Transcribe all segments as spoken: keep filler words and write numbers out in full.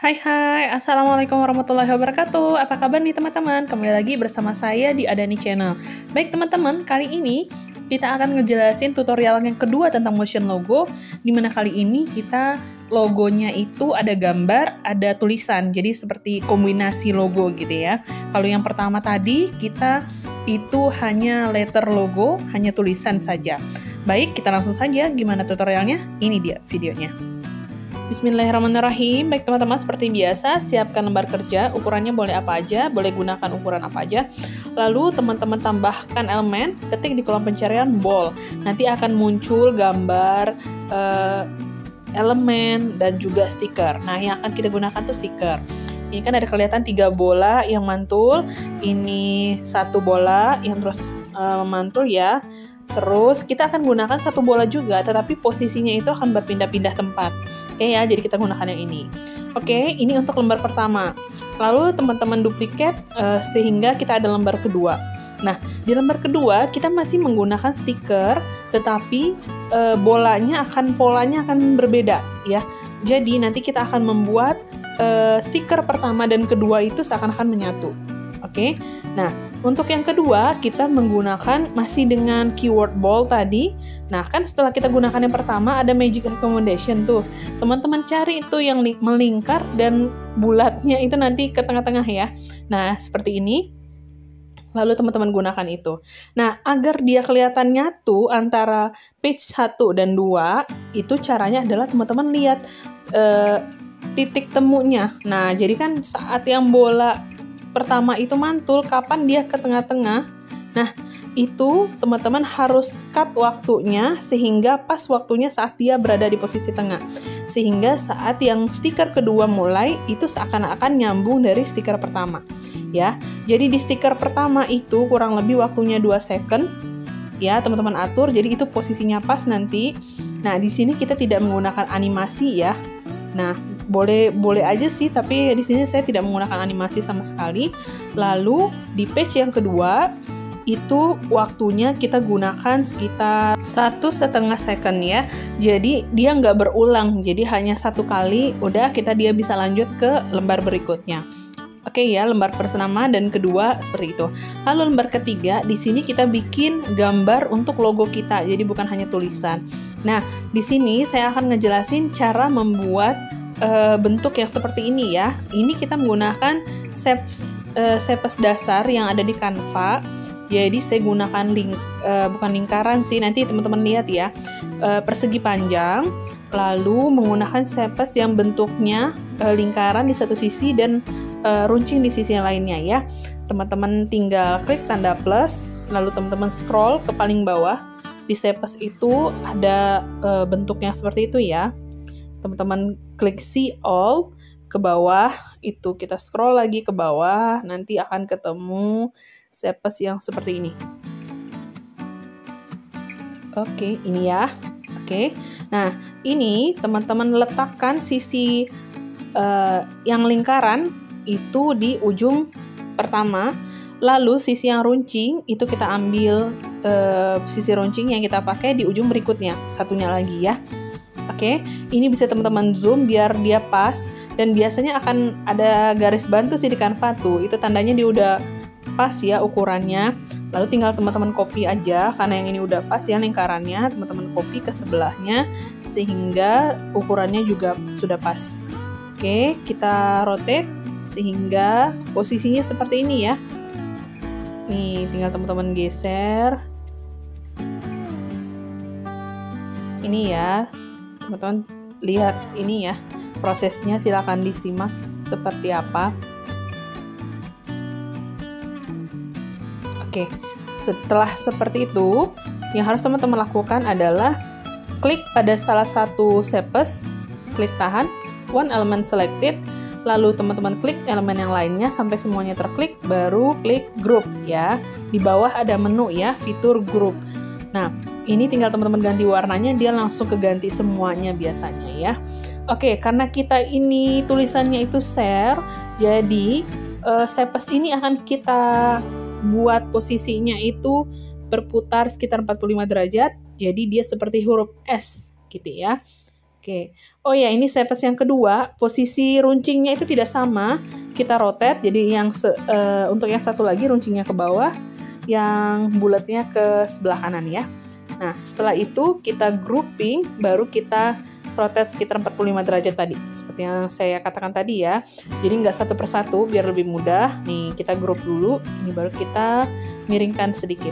Hai hai, Assalamualaikum warahmatullahi wabarakatuh. Apa kabar nih teman-teman? Kembali lagi bersama saya di Adani Channel. Baik teman-teman, kali ini kita akan ngejelasin tutorial yang kedua tentang motion logo, dimana kali ini kita logonya itu ada gambar, ada tulisan, jadi seperti kombinasi logo gitu ya. Kalau yang pertama tadi, kita itu hanya letter logo, hanya tulisan saja. Baik, kita langsung saja gimana tutorialnya? Ini dia videonya. Bismillahirrahmanirrahim. Baik teman-teman, seperti biasa siapkan lembar kerja, ukurannya boleh apa aja, boleh gunakan ukuran apa aja. Lalu teman-teman tambahkan elemen, ketik di kolom pencarian ball. Nanti akan muncul gambar uh, elemen dan juga stiker. Nah, yang akan kita gunakan tuh stiker. Ini kan ada kelihatan tiga bola yang mantul, ini satu bola yang terus uh, mantul ya. Terus kita akan gunakan satu bola juga, tetapi posisinya itu akan berpindah-pindah tempat. Oke ya, jadi kita gunakan yang ini. Oke, ini untuk lembar pertama. Lalu teman-teman duplikat uh, sehingga kita ada lembar kedua. Nah, di lembar kedua kita masih menggunakan stiker, tetapi uh, bolanya akan polanya akan berbeda ya. Jadi nanti kita akan membuat uh, stiker pertama dan kedua itu seakan-akan menyatu. Oke. Nah, untuk yang kedua, kita menggunakan masih dengan keyword ball tadi. Nah, kan setelah kita gunakan yang pertama, ada magic recommendation tuh. Teman-teman cari itu yang melingkar dan bulatnya itu nanti ke tengah-tengah ya. Nah, seperti ini. Lalu teman-teman gunakan itu. Nah, agar dia kelihatan nyatu antara page satu dan dua, itu caranya adalah teman-teman lihat uh, titik temunya. Nah, jadi kan saat yang bola pertama itu mantul, kapan dia ke tengah-tengah. Nah, itu teman-teman harus cut waktunya sehingga pas waktunya saat dia berada di posisi tengah. Sehingga saat yang stiker kedua mulai, itu seakan-akan nyambung dari stiker pertama. Ya, jadi di stiker pertama itu kurang lebih waktunya dua second. Ya, teman-teman atur, jadi itu posisinya pas nanti. Nah, di sini kita tidak menggunakan animasi ya. Nah, boleh boleh aja sih, tapi di sini saya tidak menggunakan animasi sama sekali. Lalu di page yang kedua itu waktunya kita gunakan sekitar satu setengah second ya. Jadi dia nggak berulang, jadi hanya satu kali. Udah kita dia bisa lanjut ke lembar berikutnya. Oke ya, lembar pertama dan kedua seperti itu. Lalu lembar ketiga, di sini kita bikin gambar untuk logo kita, jadi bukan hanya tulisan. Nah, di sini saya akan ngejelasin cara membuat uh, bentuk yang seperti ini ya. Ini kita menggunakan shapes, uh, shapes dasar yang ada di Canva. Jadi saya gunakan link, uh, bukan lingkaran sih, nanti teman-teman lihat ya. Uh, persegi panjang, lalu menggunakan shapes yang bentuknya uh, lingkaran di satu sisi dan Uh, runcing di sisi yang lainnya ya. Teman-teman tinggal klik tanda plus, lalu teman-teman scroll ke paling bawah. Di shapes itu ada uh, bentuknya seperti itu ya. Teman-teman klik see all ke bawah, itu kita scroll lagi ke bawah, nanti akan ketemu shapes yang seperti ini. Oke, ini ya. Oke. Nah, ini teman-teman letakkan sisi uh, yang lingkaran itu di ujung pertama, lalu sisi yang runcing itu kita ambil uh, sisi runcing yang kita pakai di ujung berikutnya, satunya lagi ya. Oke, ini bisa teman-teman zoom biar dia pas, dan biasanya akan ada garis bantu sih di Canva tuh, itu tandanya dia udah pas ya ukurannya. Lalu tinggal teman-teman copy aja, karena yang ini udah pas ya lingkarannya, teman-teman copy ke sebelahnya sehingga ukurannya juga sudah pas. Oke, kita rotate sehingga posisinya seperti ini ya. Nih, tinggal teman-teman geser. Ini ya, teman-teman lihat ini ya. Prosesnya silakan disimak seperti apa. Oke, setelah seperti itu, yang harus teman-teman lakukan adalah klik pada salah satu shapes, klik tahan, one element selected, lalu teman-teman klik elemen yang lainnya sampai semuanya terklik, baru klik group ya. Di bawah ada menu ya, fitur group. Nah, ini tinggal teman-teman ganti warnanya, dia langsung keganti semuanya biasanya ya. Oke, karena kita ini tulisannya itu share, jadi uh, shapes ini akan kita buat posisinya itu berputar sekitar empat puluh lima derajat, jadi dia seperti huruf S gitu ya. Oke. Oh ya, ini steps yang kedua, posisi runcingnya itu tidak sama. Kita rotate, jadi yang se, uh, untuk yang satu lagi runcingnya ke bawah, yang bulatnya ke sebelah kanan ya. Nah, setelah itu kita grouping, baru kita rotate sekitar empat puluh lima derajat tadi. Seperti yang saya katakan tadi ya. Jadi nggak satu persatu, biar lebih mudah. Nih, kita group dulu. Ini baru kita miringkan sedikit.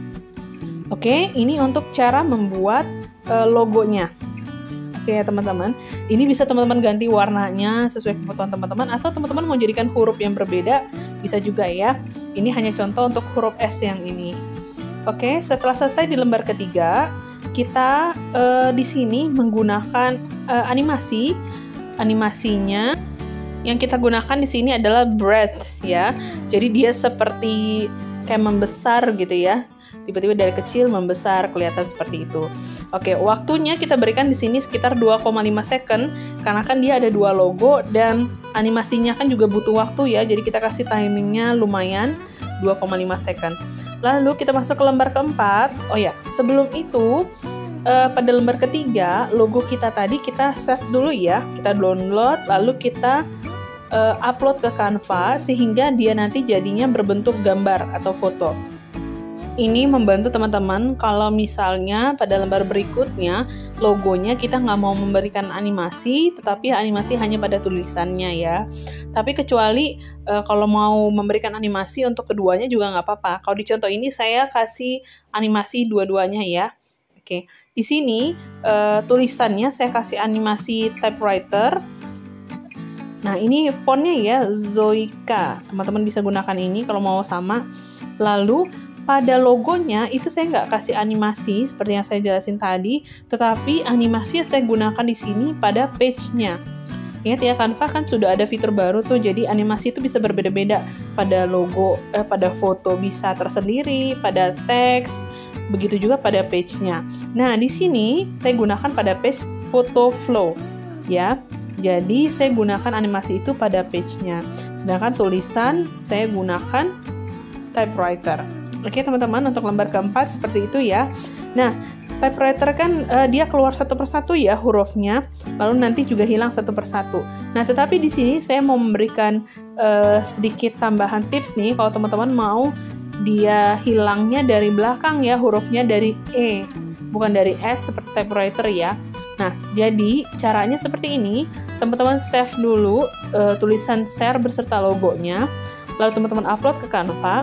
Oke, ini untuk cara membuat uh, logonya. Oke ya teman-teman, ini bisa teman-teman ganti warnanya sesuai kebutuhan teman-teman, atau teman-teman mau jadikan huruf yang berbeda, bisa juga ya. Ini hanya contoh untuk huruf S yang ini. Oke, setelah selesai di lembar ketiga, kita uh, di sini menggunakan uh, animasi. Animasinya yang kita gunakan di sini adalah breadth ya. Jadi dia seperti kayak membesar gitu ya. Tiba-tiba dari kecil membesar, kelihatan seperti itu. Oke, waktunya kita berikan di sini sekitar dua koma lima second karena kan dia ada dua logo dan animasinya kan juga butuh waktu ya. Jadi kita kasih timingnya lumayan dua koma lima second. Lalu kita masuk ke lembar keempat. Oh ya, sebelum itu eh, pada lembar ketiga logo kita tadi kita save dulu ya. Kita download lalu kita eh, upload ke Canva sehingga dia nanti jadinya berbentuk gambar atau foto. Ini membantu teman-teman kalau misalnya pada lembar berikutnya logonya kita nggak mau memberikan animasi, tetapi animasi hanya pada tulisannya ya. Tapi kecuali e, kalau mau memberikan animasi untuk keduanya juga nggak apa-apa. Kalau di contoh ini saya kasih animasi dua-duanya ya. Oke, di sini e, tulisannya saya kasih animasi typewriter. Nah ini fontnya ya Zoika. Teman-teman bisa gunakan ini kalau mau sama. Lalu pada logonya itu saya nggak kasih animasi seperti yang saya jelasin tadi, tetapi animasi yang saya gunakan di sini pada page-nya. Ingat ya, Canva kan sudah ada fitur baru tuh, jadi animasi itu bisa berbeda-beda. Pada logo, eh, pada foto bisa tersendiri, pada teks, begitu juga pada page-nya. Nah, di sini saya gunakan pada page photo flow, ya. Jadi saya gunakan animasi itu pada page-nya. Sedangkan tulisan saya gunakan typewriter. Oke teman-teman, untuk lembar keempat seperti itu ya. Nah, typewriter kan uh, dia keluar satu persatu ya hurufnya, lalu nanti juga hilang satu persatu. Nah, tetapi di sini saya mau memberikan uh, sedikit tambahan tips nih, kalau teman-teman mau dia hilangnya dari belakang ya, hurufnya dari E, bukan dari S seperti typewriter ya. Nah, jadi caranya seperti ini, teman-teman save dulu uh, tulisan share beserta logonya, lalu teman-teman upload ke Canva.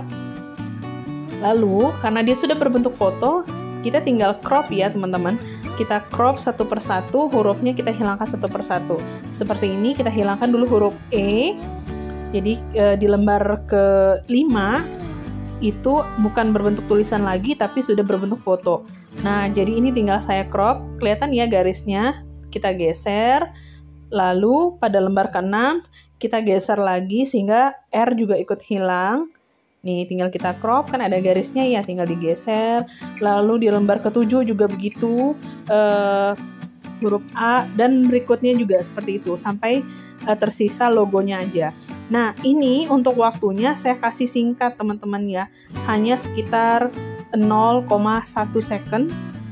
Lalu, karena dia sudah berbentuk foto, kita tinggal crop ya teman-teman. Kita crop satu persatu, hurufnya kita hilangkan satu persatu. Seperti ini, kita hilangkan dulu huruf E. Jadi, e, di lembar kelima, itu bukan berbentuk tulisan lagi, tapi sudah berbentuk foto. Nah, jadi ini tinggal saya crop. Kelihatan ya garisnya, kita geser. Lalu, pada lembar keenam, kita geser lagi, sehingga R juga ikut hilang. Nih, tinggal kita crop, kan ada garisnya ya, tinggal digeser. Lalu di lembar ketujuh juga begitu, uh, huruf A, dan berikutnya juga seperti itu, sampai uh, tersisa logonya aja. Nah, ini untuk waktunya saya kasih singkat teman-teman ya, hanya sekitar nol koma satu second,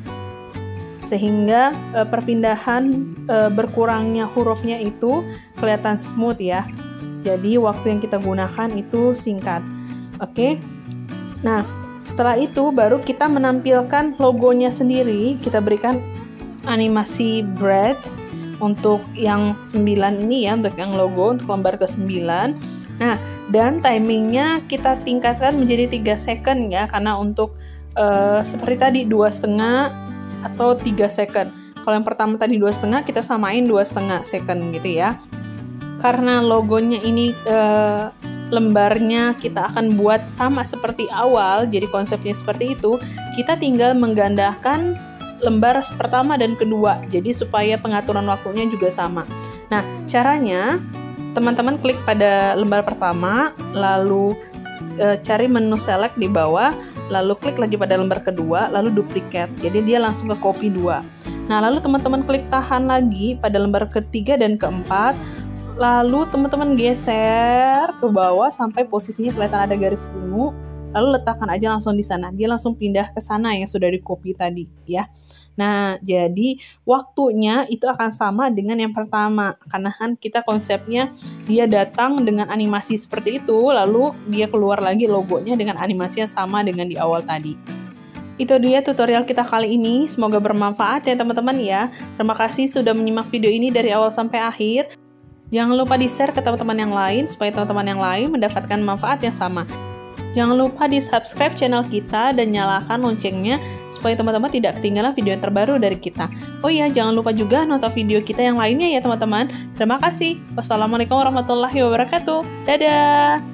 sehingga uh, perpindahan uh, berkurangnya hurufnya itu kelihatan smooth ya. Jadi waktu yang kita gunakan itu singkat. Oke, nah setelah itu baru kita menampilkan logonya sendiri. Kita berikan animasi breadth untuk yang sembilan ini ya, untuk yang logo, untuk lembar ke sembilan. Nah, dan timingnya kita tingkatkan menjadi tiga second ya, karena untuk uh, seperti tadi dua setengah atau tiga second. Kalau yang pertama tadi dua setengah, kita samain dua setengah second gitu ya. Karena logonya ini uh, lembarnya kita akan buat sama seperti awal, jadi konsepnya seperti itu, kita tinggal menggandakan lembar pertama dan kedua, jadi supaya pengaturan waktunya juga sama. Nah, caranya, teman-teman klik pada lembar pertama, lalu e, cari menu select di bawah, lalu klik lagi pada lembar kedua, lalu duplicate, jadi dia langsung ke copy dua. Nah, lalu teman-teman klik tahan lagi pada lembar ketiga dan keempat, lalu teman-teman geser ke bawah sampai posisinya kelihatan ada garis ungu. lalu letakkan aja langsung di sana. Dia langsung pindah ke sana yang sudah di copy tadi ya. Nah, jadi waktunya itu akan sama dengan yang pertama. Karena kan kita konsepnya dia datang dengan animasi seperti itu, lalu dia keluar lagi logonya dengan animasi yang sama dengan di awal tadi. Itu dia tutorial kita kali ini. Semoga bermanfaat ya teman-teman ya. Terima kasih sudah menyimak video ini dari awal sampai akhir. Jangan lupa di-share ke teman-teman yang lain supaya teman-teman yang lain mendapatkan manfaat yang sama. Jangan lupa di-subscribe channel kita dan nyalakan loncengnya supaya teman-teman tidak ketinggalan video yang terbaru dari kita. Oh iya, jangan lupa juga nonton video kita yang lainnya ya teman-teman. Terima kasih. Wassalamualaikum warahmatullahi wabarakatuh. Dadah!